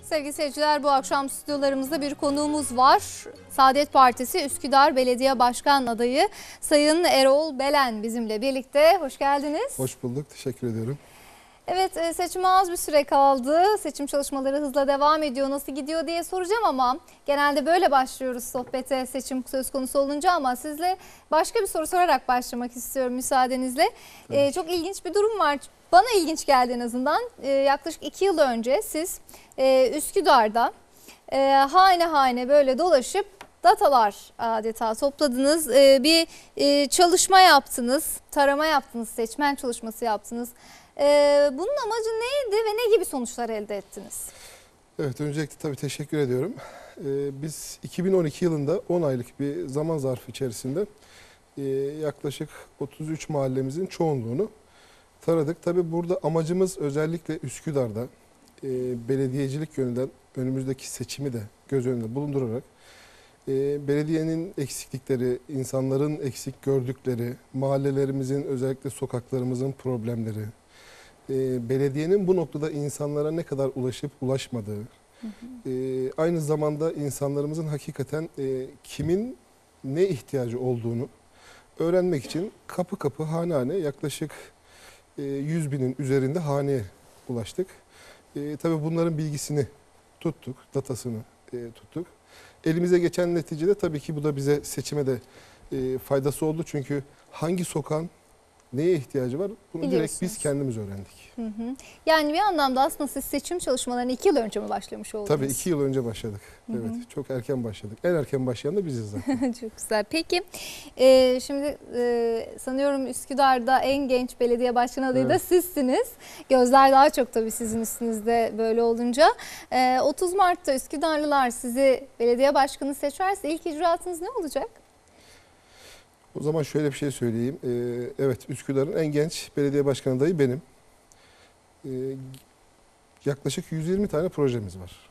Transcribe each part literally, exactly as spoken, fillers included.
Sevgili seyirciler, bu akşam stüdyolarımızda bir konuğumuz var. Saadet Partisi Üsküdar Belediye Başkan Adayı Sayın Erol Belen bizimle birlikte. Hoş geldiniz. Hoş bulduk. Teşekkür ediyorum. Evet, seçime az bir süre kaldı. Seçim çalışmaları hızla devam ediyor. Nasıl gidiyor diye soracağım ama genelde böyle başlıyoruz sohbete seçim söz konusu olunca, ama sizle başka bir soru sorarak başlamak istiyorum müsaadenizle. Ee, çok ilginç bir durum var. Bana ilginç geldi en azından. Ee, yaklaşık iki yıl önce siz e, Üsküdar'da e, hane hane böyle dolaşıp datalar adeta topladınız. Ee, bir e, çalışma yaptınız, tarama yaptınız, seçmen çalışması yaptınız. Ee, bunun amacı neydi ve ne gibi sonuçlar elde ettiniz? Evet, öncelikle tabii teşekkür ediyorum. Ee, biz iki bin on iki yılında on aylık bir zaman zarfı içerisinde e, yaklaşık otuz üç mahallemizin çoğunluğunu taradık. Tabii burada amacımız özellikle Üsküdar'da e, belediyecilik yönünden önümüzdeki seçimi de göz önünde bulundurarak e, belediyenin eksiklikleri, insanların eksik gördükleri, mahallelerimizin, özellikle sokaklarımızın problemleri, e, belediyenin bu noktada insanlara ne kadar ulaşıp ulaşmadığı, hı hı. E, aynı zamanda insanlarımızın hakikaten e, kimin ne ihtiyacı olduğunu öğrenmek için kapı kapı, hane hane yaklaşık e, yüz binin üzerinde haneye ulaştık. E, tabii bunların bilgisini tuttuk, datasını e, tuttuk. Elimize geçen neticede tabii ki bu da bize seçime de e, faydası oldu. Çünkü hangi sokağın neye ihtiyacı var bunu direkt biz kendimiz öğrendik. Hı hı. Yani bir anlamda aslında siz seçim çalışmalarına iki yıl önce mi başlamış oldunuz? Tabii iki yıl önce başladık. Hı hı. Evet, çok erken başladık. En erken başlayan da biziz zaten. Çok güzel. Peki e, şimdi e, sanıyorum Üsküdar'da en genç belediye başkanı adayı evet. da sizsiniz. Gözler daha çok tabii sizin üstünüzde böyle olunca. E, otuz Mart'ta Üsküdarlılar sizi belediye başkanı seçerse ilk icraatınız ne olacak? O zaman şöyle bir şey söyleyeyim. Ee, evet, Üsküdar'ın en genç belediye başkanı adayı benim. Ee, yaklaşık yüz yirmi tane projemiz var.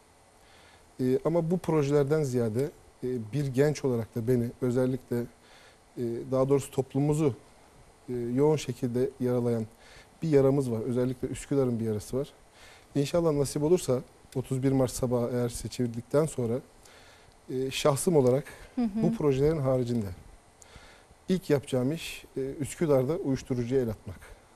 Ee, ama bu projelerden ziyade e, bir genç olarak da beni özellikle e, daha doğrusu toplumumuzu e, yoğun şekilde yaralayan bir yaramız var. Özellikle Üsküdar'ın bir yarası var. İnşallah nasip olursa otuz bir Mart sabahı eğer seçildikten sonra e, şahsım olarak hı hı. bu projelerin haricinde İlk yapacağım iş e, Üsküdar'da uyuşturucuya el atmak.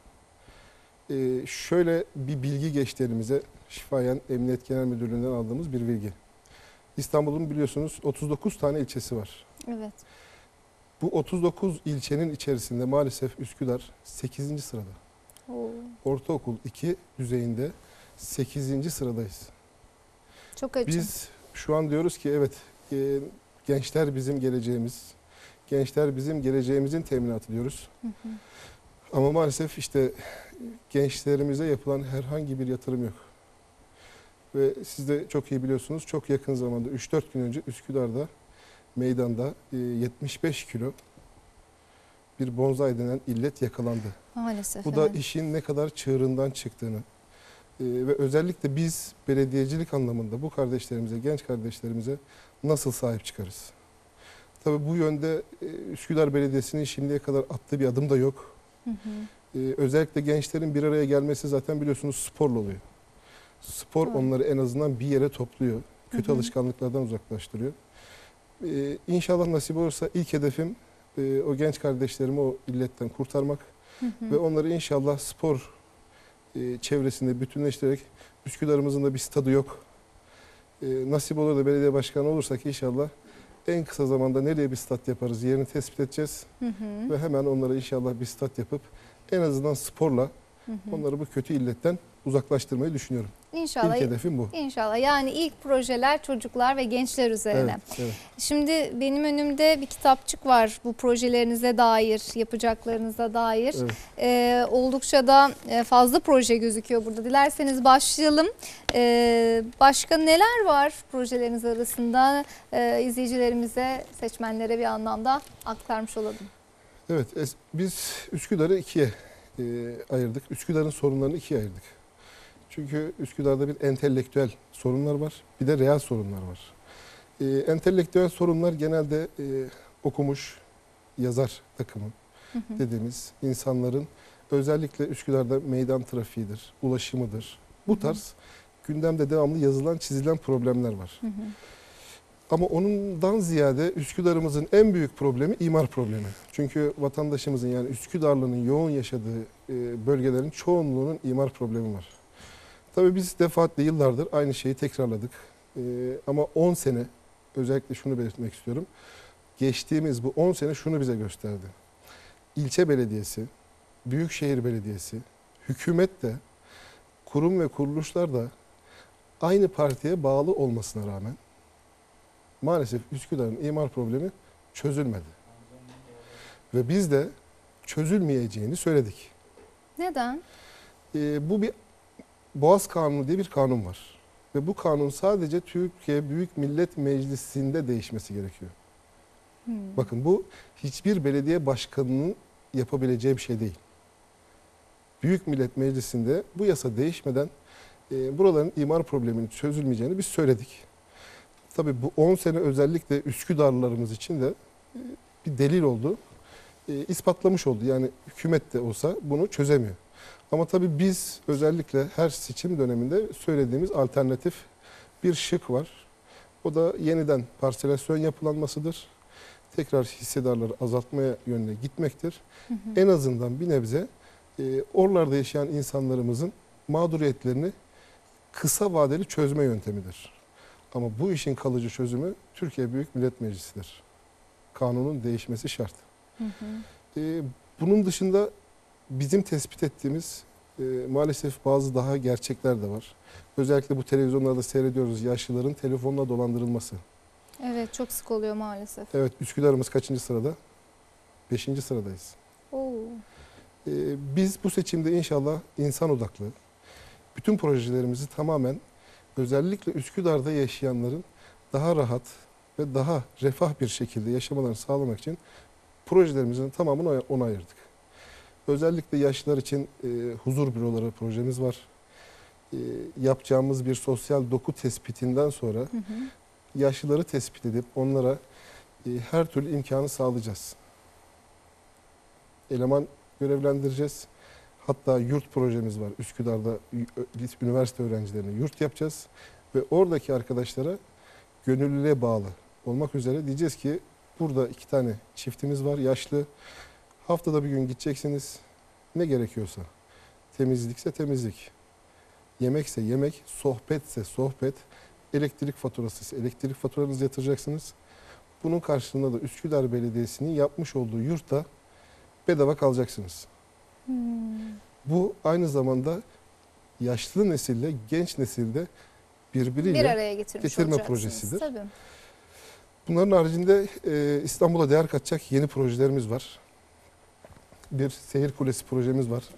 E, şöyle bir bilgi geçti elimize, şifayen Emniyet Genel Müdürlüğü'nden aldığımız bir bilgi. İstanbul'un biliyorsunuz otuz dokuz tane ilçesi var. Evet. Bu otuz dokuz ilçenin içerisinde maalesef Üsküdar sekizinci sırada. Oo. Ortaokul iki düzeyinde sekizinci sıradayız. Çok acı. Biz şu an diyoruz ki evet, e, gençler bizim geleceğimiz. Gençler bizim geleceğimizin teminatı diyoruz. Hı hı. Ama maalesef işte gençlerimize yapılan herhangi bir yatırım yok. Ve siz de çok iyi biliyorsunuz, çok yakın zamanda üç dört gün önce Üsküdar'da meydanda yetmiş beş kilo bir bonzai denen illet yakalandı. Maalesef. Bu da işin ne kadar çığırından çıktığını ve özellikle biz belediyecilik anlamında bu kardeşlerimize, genç kardeşlerimize nasıl sahip çıkarız? Tabii bu yönde Üsküdar Belediyesi'nin şimdiye kadar attığı bir adım da yok. Hı hı. Ee, özellikle gençlerin bir araya gelmesi zaten biliyorsunuz sporla oluyor. Spor evet. onları en azından bir yere topluyor. Kötü hı hı. alışkanlıklardan uzaklaştırıyor. Ee, İnşallah nasip olursa ilk hedefim e, o genç kardeşlerimi o illetten kurtarmak. Hı hı. Ve onları inşallah spor e, çevresinde bütünleştirerek, Üsküdar'ımızın da bir stadı yok. E, nasip olur da belediye başkanı olursak inşallah en kısa zamanda nereye bir stat yaparız yerini tespit edeceğiz. Hı hı. Ve hemen onlara inşallah bir stat yapıp en azından sporla hı hı. onları bu kötü illetten uzaklaştırmayı düşünüyorum. İnşallah. İlk hedefim bu. İnşallah. Yani ilk projeler çocuklar ve gençler üzerine. Evet, evet. Şimdi benim önümde bir kitapçık var bu projelerinize dair, yapacaklarınıza dair. Evet. Ee, oldukça da fazla proje gözüküyor burada. Dilerseniz başlayalım. Ee, başka neler var projeleriniz arasında? Ee, izleyicilerimize, seçmenlere bir anlamda aktarmış olalım. Evet, biz Üsküdar'ı ikiye e, ayırdık. Üsküdar'ın sorunlarını ikiye ayırdık. Çünkü Üsküdar'da bir entelektüel sorunlar var, bir de real sorunlar var. Ee, entelektüel sorunlar genelde e, okumuş yazar takımı hı hı. dediğimiz insanların özellikle Üsküdar'da meydan trafiğidir, ulaşımıdır. Bu tarz gündemde devamlı yazılan, çizilen problemler var. Hı hı. Ama ondan ziyade Üsküdar'ımızın en büyük problemi imar problemi. Çünkü vatandaşımızın, yani Üsküdarlı'nın yoğun yaşadığı e, bölgelerin çoğunluğunun imar problemi var. Tabii biz defaatle yıllardır aynı şeyi tekrarladık. E, ama on sene, özellikle şunu belirtmek istiyorum. Geçtiğimiz bu on sene şunu bize gösterdi. İlçe belediyesi, büyükşehir belediyesi, hükümet de, kurum ve kuruluşlar da aynı partiye bağlı olmasına rağmen maalesef Üsküdar'ın imar problemi çözülmedi. Ve biz de çözülmeyeceğini söyledik. Neden? Ee, bu bir Boğaz Kanunu diye bir kanun var. Ve bu kanun sadece Türkiye Büyük Millet Meclisi'nde değişmesi gerekiyor. Hmm. Bakın, bu hiçbir belediye başkanının yapabileceği bir şey değil. Büyük Millet Meclisi'nde bu yasa değişmeden e, buraların imar probleminin çözülmeyeceğini biz söyledik. Tabii bu on sene özellikle Üsküdarlılarımız için de e, bir delil oldu. E, ispatlamış oldu. Yani hükümet de olsa bunu çözemiyor. Ama tabii biz özellikle her seçim döneminde söylediğimiz alternatif bir şık var. O da yeniden parselasyon yapılanmasıdır. Tekrar hissedarları azaltmaya yönüne gitmektir. Hı hı. En azından bir nebze e, oralarda yaşayan insanlarımızın mağduriyetlerini kısa vadeli çözme yöntemidir. Ama bu işin kalıcı çözümü Türkiye Büyük Millet Meclisi'dir. Kanunun değişmesi şart. Hı hı. E, bunun dışında bizim tespit ettiğimiz e, maalesef bazı daha gerçekler de var. Özellikle bu televizyonlarda seyrediyoruz, yaşlıların telefonla dolandırılması. Evet, çok sık oluyor maalesef. Evet, Üsküdar'ımız kaçıncı sırada? Beşinci sıradayız. Oo. Ee, biz bu seçimde inşallah insan odaklı, bütün projelerimizi tamamen özellikle Üsküdar'da yaşayanların daha rahat ve daha refah bir şekilde yaşamalarını sağlamak için projelerimizin tamamını ona ayırdık. Özellikle yaşlılar için e, huzur büroları projemiz var. E, yapacağımız bir sosyal doku tespitinden sonra Hı hı. yaşlıları tespit edip onlara e, her türlü imkanı sağlayacağız. Eleman görevlendireceğiz. Hatta yurt projemiz var. Üsküdar'da üniversite öğrencilerine yurt yapacağız. Ve oradaki arkadaşlara gönüllülüğe bağlı olmak üzere diyeceğiz ki burada iki tane çiftimiz var, yaşlı. Haftada bir gün gideceksiniz. Ne gerekiyorsa. Temizlikse temizlik. Yemekse yemek, sohbetse sohbet. Elektrik faturası ise elektrik faturanızı yatıracaksınız. Bunun karşılığında da Üsküdar Belediyesi'nin yapmış olduğu yurtta bedava kalacaksınız. Hmm. Bu aynı zamanda yaşlı nesille, genç nesilde birbiriyle Bir araya getirmiş getirme olacaksınız. projesidir. Tabii. Bunların haricinde e, İstanbul'a değer katacak yeni projelerimiz var. Bir seyir kulesi projemiz var.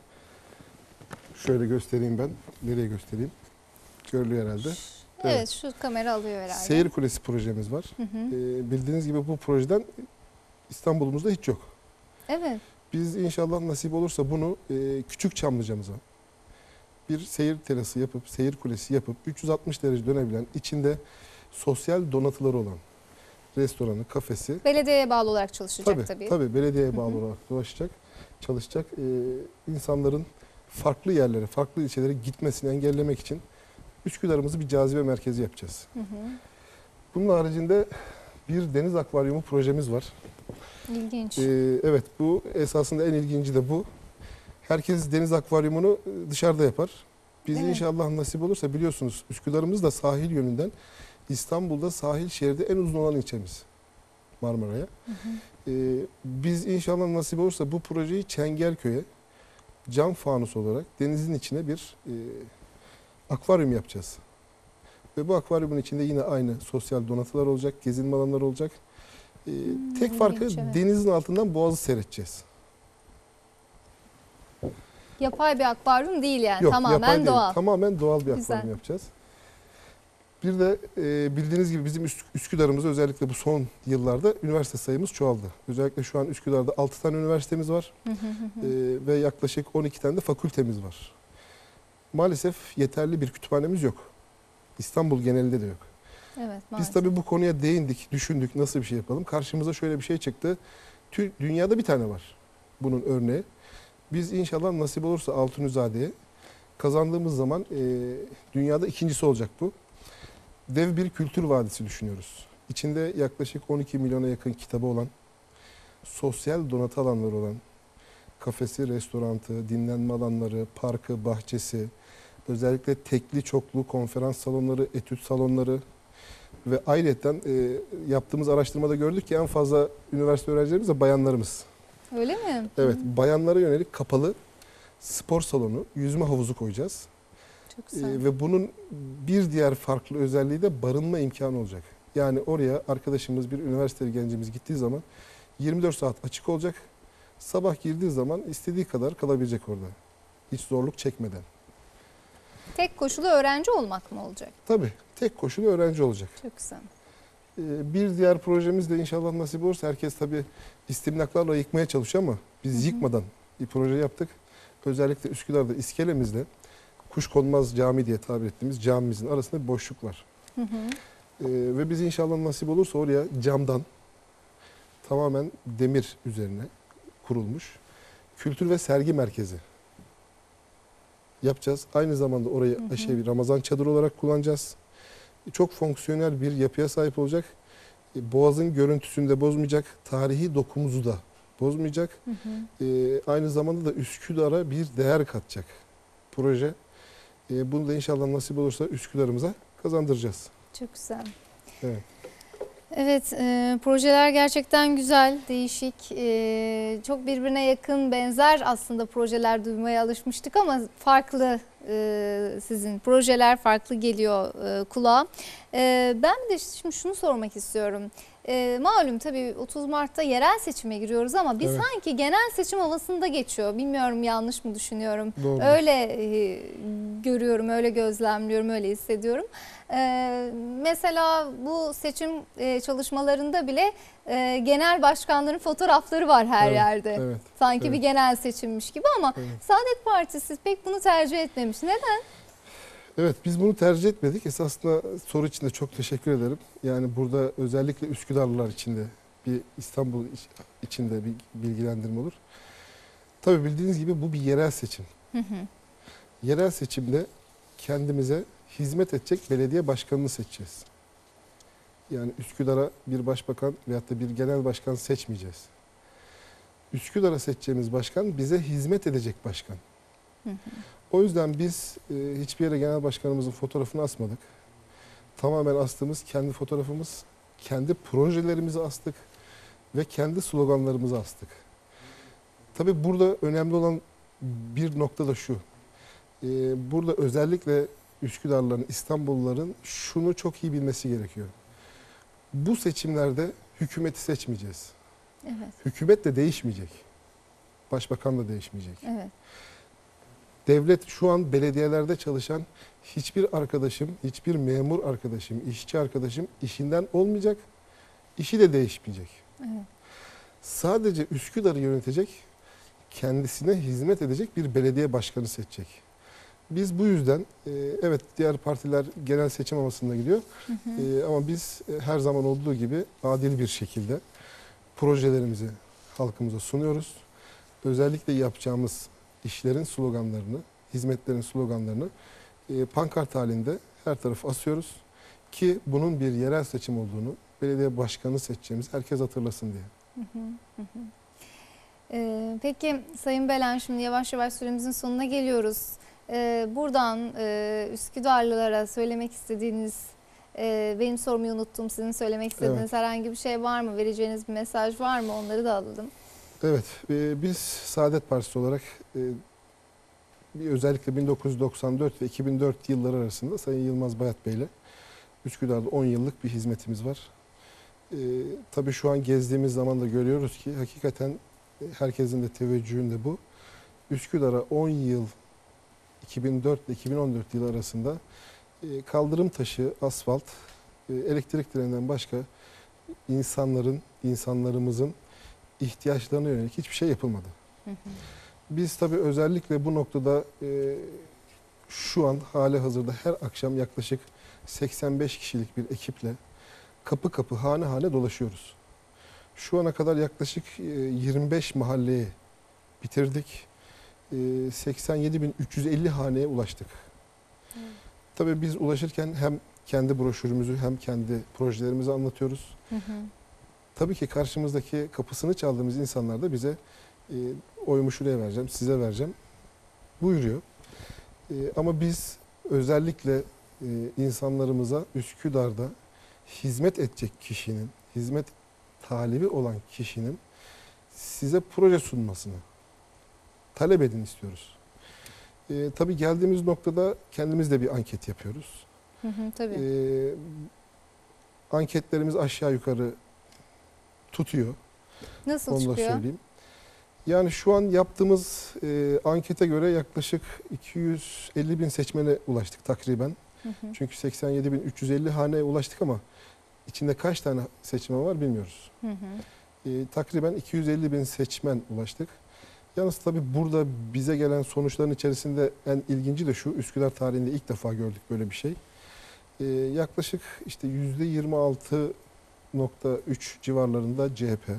Şöyle göstereyim ben. Nereye göstereyim? Görülüyor herhalde. Evet, Evet. şu kamera alıyor herhalde. Seyir kulesi projemiz var. Hı hı. E, bildiğiniz gibi bu projeden İstanbul'umuzda hiç yok. Evet. Biz inşallah nasip olursa bunu e, Küçük Çamlıca'mıza bir seyir terası yapıp, seyir kulesi yapıp üç yüz altmış derece dönebilen, içinde sosyal donatıları olan restoranı, kafesi. Belediyeye bağlı olarak çalışacak Tabii, tabii. tabii belediyeye bağlı Hı hı. olarak dolaşacak, çalışacak. Ee, insanların farklı yerlere, farklı ilçelere gitmesini engellemek için Üsküdar'ımızı bir cazibe merkezi yapacağız. Hı hı. Bunun haricinde bir deniz akvaryumu projemiz var. İlginç. Ee, evet, bu esasında en ilginci de bu. Herkes deniz akvaryumunu dışarıda yapar. Biz Evet. inşallah nasip olursa, biliyorsunuz Üsküdar'ımız da sahil yönünden İstanbul'da sahil şeridi en uzun olan ilçemiz Marmara'ya. Hı hı. Ee, biz inşallah nasip olursa bu projeyi Çengelköy'e cam fanus olarak denizin içine bir e, akvaryum yapacağız. Ve bu akvaryumun içinde yine aynı sosyal donatılar olacak, gezinme alanları olacak. Ee, Hmm, tek farkı ilginç, evet. denizin altından boğazı seyredeceğiz. Yapay bir akvaryum değil yani. Yok, Tamamen yapay değil. doğal. Tamamen doğal bir Güzel. akvaryum yapacağız. Bir de e, bildiğiniz gibi bizim Üsk- Üsküdar'ımızda özellikle bu son yıllarda üniversite sayımız çoğaldı. Özellikle şu an Üsküdar'da altı tane üniversitemiz var Hı hı hı hı. e, ve yaklaşık on iki tane de fakültemiz var. Maalesef yeterli bir kütüphanemiz yok. İstanbul genelinde de yok. Evet, Biz maalesef. tabii bu konuya değindik, düşündük nasıl bir şey yapalım. Karşımıza şöyle bir şey çıktı. Tü- Dünyada bir tane var bunun örneği. Biz inşallah nasip olursa Altunizade'ye Kazandığımız zaman e, dünyada ikincisi olacak bu. Dev bir kültür vadisi düşünüyoruz. İçinde yaklaşık on iki milyona yakın kitabı olan, sosyal donatı alanları olan, kafesi, restorantı, dinlenme alanları, parkı, bahçesi, özellikle tekli çoklu konferans salonları, etüt salonları ve ayrıca e, yaptığımız araştırmada gördük ki en fazla üniversite öğrencilerimiz de bayanlarımız. Öyle mi? Evet, bayanlara yönelik kapalı spor salonu, yüzme havuzu koyacağız. Çok E, güzel. ve bunun bir diğer farklı özelliği de barınma imkanı olacak. Yani oraya arkadaşımız, bir üniversiteli gencimiz gittiği zaman yirmi dört saat açık olacak. Sabah girdiği zaman istediği kadar kalabilecek orada. Hiç zorluk çekmeden. Tek koşulu öğrenci olmak mı olacak? Tabii tek koşulu öğrenci olacak. Çok güzel. Ee, Bir diğer projemiz de inşallah nasip olursa, herkes tabii istimlaklarla yıkmaya çalışıyor ama biz Hı hı. yıkmadan bir proje yaptık. Özellikle Üsküdar'da iskelemizde Kuşkonmaz Cami diye tabir ettiğimiz camimizin arasında bir boşluk var. Hı hı. Ee, ve biz inşallah nasip olursa oraya camdan tamamen demir üzerine kurulmuş kültür ve sergi merkezi yapacağız. Aynı zamanda orayı Hı hı. şey, bir Ramazan çadırı olarak kullanacağız. Çok fonksiyonel bir yapıya sahip olacak. E, Boğazın görüntüsünü de bozmayacak. Tarihi dokumuzu da bozmayacak. Hı hı. E, aynı zamanda da Üsküdar'a bir değer katacak proje. E, bunu da inşallah nasip olursa Üsküdar'ımıza kazandıracağız. Çok güzel. Evet. Evet, e, projeler gerçekten güzel, değişik, e, çok birbirine yakın, benzer aslında projeler duymaya alışmıştık ama farklı e, sizin projeler farklı geliyor e, kulağa. E, ben bir de şimdi şunu sormak istiyorum. E, malum tabii otuz Mart'ta yerel seçime giriyoruz ama biz Evet. sanki genel seçim havasında geçiyor. Bilmiyorum, yanlış mı düşünüyorum? Doğrudur. Öyle e, görüyorum, öyle gözlemliyorum, öyle hissediyorum. Ee, mesela bu seçim e, çalışmalarında bile e, genel başkanların fotoğrafları var her Evet, yerde. Evet. Sanki evet. bir genel seçimmiş gibi ama Evet. Saadet Partisi pek bunu tercih etmemiş. Neden? Evet, biz bunu tercih etmedik. Esasında soru için de çok teşekkür ederim. Yani burada özellikle Üsküdarlılar için de, bir İstanbul iç- için de bir bilgilendirme olur. Tabii bildiğiniz gibi bu bir yerel seçim. Hı hı. Yerel seçimde kendimize hizmet edecek belediye başkanını seçeceğiz. Yani Üsküdar'a bir başbakan veyahut da bir genel başkan seçmeyeceğiz. Üsküdar'a seçeceğimiz başkan bize hizmet edecek başkan. Hı hı. O yüzden biz e, hiçbir yere genel başkanımızın fotoğrafını asmadık. Tamamen astığımız kendi fotoğrafımız, kendi projelerimizi astık ve kendi sloganlarımızı astık. Tabii burada önemli olan bir nokta da şu. E, burada özellikle Üsküdarlıların, İstanbulluların şunu çok iyi bilmesi gerekiyor. Bu seçimlerde hükümeti seçmeyeceğiz. Evet, Hükümet de değişmeyecek. Başbakan da değişmeyecek. evet. Devlet şu an belediyelerde çalışan hiçbir arkadaşım, hiçbir memur arkadaşım, işçi arkadaşım işinden olmayacak, işi de değişmeyecek. Evet. Sadece Üsküdar'ı yönetecek, kendisine hizmet edecek bir belediye başkanı seçecek. Biz bu yüzden, e, evet diğer partiler genel seçim havasında gidiyor Hı hı. e, ama biz e, her zaman olduğu gibi adil bir şekilde projelerimizi halkımıza sunuyoruz. Özellikle yapacağımız işlerin sloganlarını, hizmetlerin sloganlarını e, pankart halinde her tarafa asıyoruz ki bunun bir yerel seçim olduğunu, belediye başkanı seçeceğimiz herkes hatırlasın diye. Hı hı, hı hı. Ee, peki Sayın Belen, şimdi yavaş yavaş süremizin sonuna geliyoruz. Ee, buradan e, Üsküdarlılara söylemek istediğiniz, e, benim sormayı unuttum, sizin söylemek istediğiniz Evet. herhangi bir şey var mı? Vereceğiniz bir mesaj var mı? Onları da alalım. Evet, e, biz Saadet Partisi olarak e, bir özellikle bin dokuz yüz doksan dört ve iki bin dört yılları arasında Sayın Yılmaz Bayat Bey ile Üsküdar'da on yıllık bir hizmetimiz var. E, tabii şu an gezdiğimiz zaman da görüyoruz ki hakikaten e, herkesin de teveccühünde bu. Üsküdar'a on yıl, iki bin dört ile iki bin on dört yılı arasında e, kaldırım taşı, asfalt, e, elektrik direğinden başka insanların, insanlarımızın ihtiyaçlarına yönelik hiçbir şey yapılmadı. Hı hı. Biz tabii özellikle bu noktada e, şu an hali hazırda her akşam yaklaşık seksen beş kişilik bir ekiple kapı kapı, hane hane dolaşıyoruz. Şu ana kadar yaklaşık e, yirmi beş mahalleyi bitirdik. e, seksen yedi bin üç yüz elli haneye ulaştık. Hı. Tabii biz ulaşırken hem kendi broşürümüzü hem kendi projelerimizi anlatıyoruz. Hı hı. Tabii ki karşımızdaki kapısını çaldığımız insanlar da bize e, oyumu şuraya vereceğim, size vereceğim buyuruyor. E, ama biz özellikle e, insanlarımıza Üsküdar'da hizmet edecek kişinin, hizmet talebi olan kişinin size proje sunmasını talep edin istiyoruz. E, tabii geldiğimiz noktada kendimiz de bir anket yapıyoruz. Hı hı, tabii. E, anketlerimiz aşağı yukarı tutuyor. Nasıl Onu da çıkıyor? söyleyeyim. Yani şu an yaptığımız e, ankete göre yaklaşık iki yüz elli bin seçmene ulaştık takriben. Hı hı. Çünkü seksen yedi bin üç yüz elli haneye ulaştık ama içinde kaç tane seçmen var bilmiyoruz. Hı hı. E, takriben iki yüz elli bin seçmen ulaştık. Yalnız tabii burada bize gelen sonuçların içerisinde en ilginci de şu: Üsküdar tarihinde ilk defa gördük böyle bir şey. E, yaklaşık işte yüzde yirmi altı nokta üç civarlarında C H P,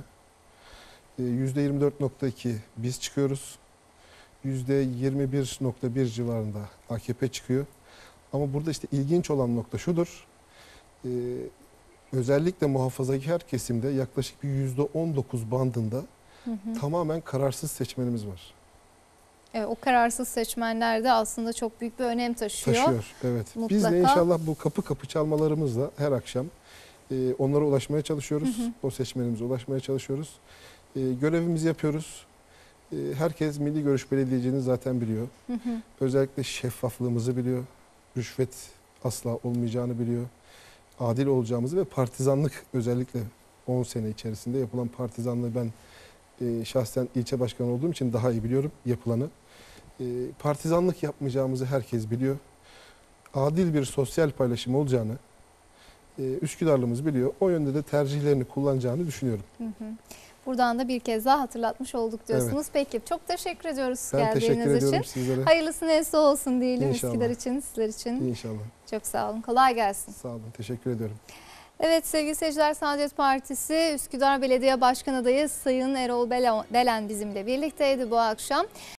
yüzde yirmi dört nokta iki biz çıkıyoruz, yüzde yirmi bir nokta bir civarında A K P çıkıyor. Ama burada işte ilginç olan nokta şudur: Ee, özellikle muhafazakar kesimde yaklaşık bir yüzde on dokuz bandında Hı hı. tamamen kararsız seçmenimiz var. Evet, o kararsız seçmenler de aslında çok büyük bir önem taşıyor. Taşıyor, evet. Biz Mutlaka. de inşallah bu kapı kapı çalmalarımızla her akşam e, onlara ulaşmaya çalışıyoruz. Hı hı. O seçmenimize ulaşmaya çalışıyoruz. E, görevimizi yapıyoruz. E, herkes Milli Görüş Belediyeciliğini zaten biliyor. Hı hı. Özellikle şeffaflığımızı biliyor. Rüşvet asla olmayacağını biliyor. Adil olacağımızı ve partizanlık, özellikle on sene içerisinde yapılan partizanlığı ben e, şahsen ilçe başkanı olduğum için daha iyi biliyorum yapılanı. E, partizanlık yapmayacağımızı herkes biliyor. Adil bir sosyal paylaşım olacağını e, Üsküdarlımız biliyor. O yönde de tercihlerini kullanacağını düşünüyorum. Hı hı. Buradan da bir kez daha hatırlatmış olduk diyorsunuz. Evet. Peki, çok teşekkür ediyoruz Ben geldiğiniz teşekkür ediyorum için. sizlere. Hayırlısı neyse olsun diyelim İnşallah. Üsküdar için, sizler için. İnşallah. Çok sağ olun. Kolay gelsin. Sağ olun. Teşekkür ediyorum. Evet sevgili seyirciler, Saadet Partisi Üsküdar Belediye Başkan Adayı Sayın Erol Belen bizimle birlikteydi bu akşam.